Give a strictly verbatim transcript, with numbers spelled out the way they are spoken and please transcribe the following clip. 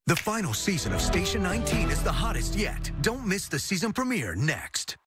The final season of Station nineteen is the hottest yet. Don't miss the season premiere next.